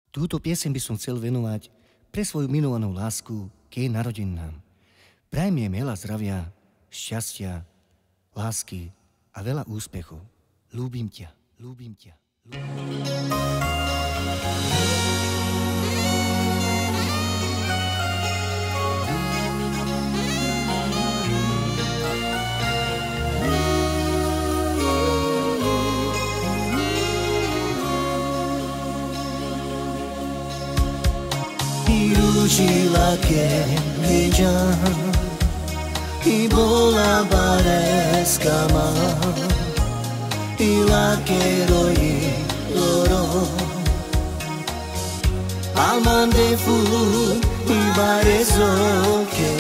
Túto pieseň by som chcel venovať pre svoju milovanú lásku k jej narodeninám. Prajem jej veľa zdravia, šťastia, lásky a veľa úspechov. Ľúbim ťa, ľúbim ťa. Ilužila che mi già I bola baresca ma I lacchero I loro Amante fu I bareso che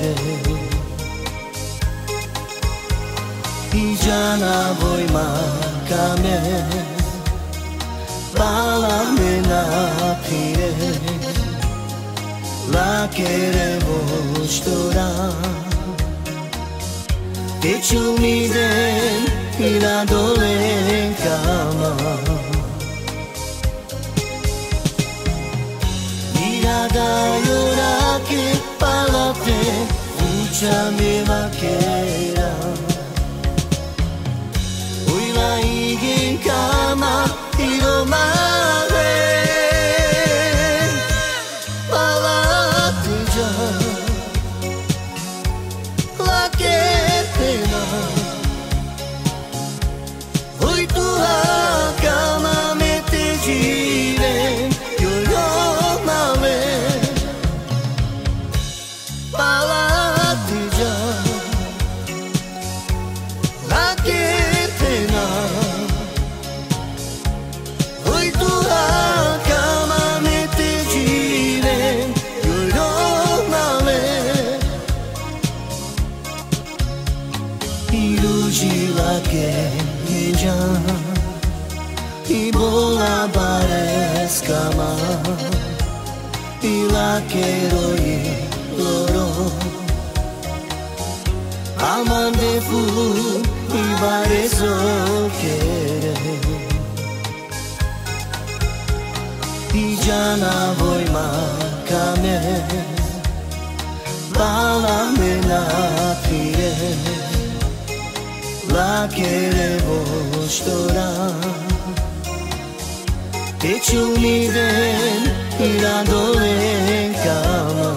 I giana voi macame Bala me na pire La queremos llorar Hecho mi den y la dolen cama Mirada llora que palate Mucha me vaquera Hoy la higuin cama y lo más La que pena Hoy tu cama me te gire Yo lo male Para ti ya La que pena Hoy tu cama me te gire Yo lo male Ilužila che mi già I bola baresca ma I lacchero I loro Amante fu I bareso che I giana voi macame Bala me na pire La queremos llorar Hecho mi den y la dolen cama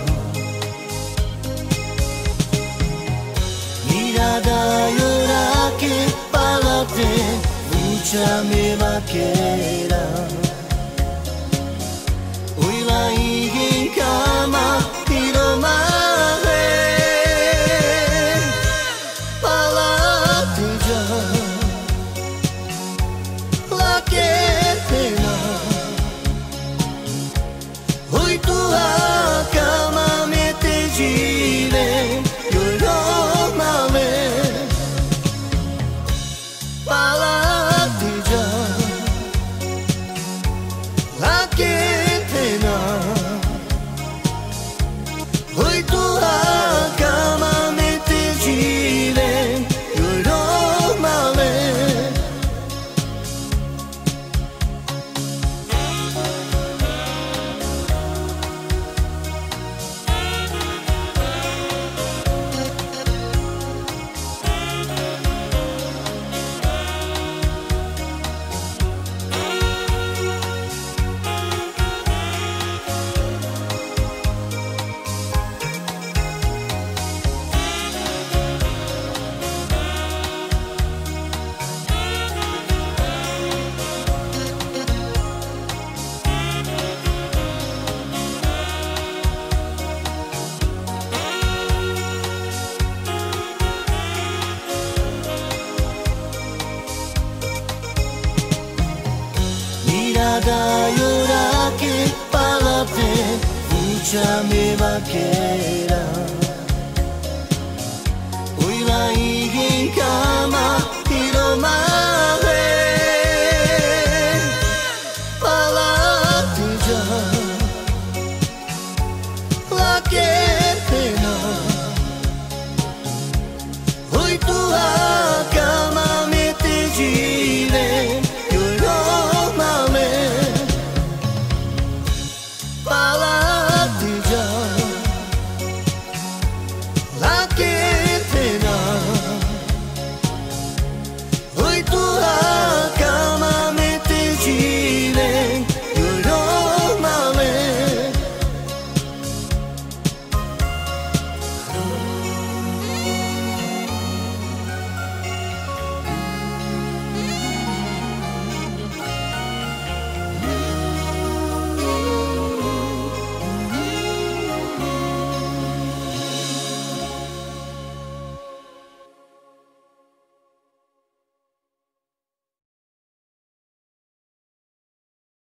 Mirada llora que palate Mucha me vaquera Hoy la higuin cama y lo más La que pena Hoy tu cama me te gire Yo lo male Para ti ya La que pena Hoy tu cama me te gire Yo lo male Mirada llora que palate Mucha me vaquera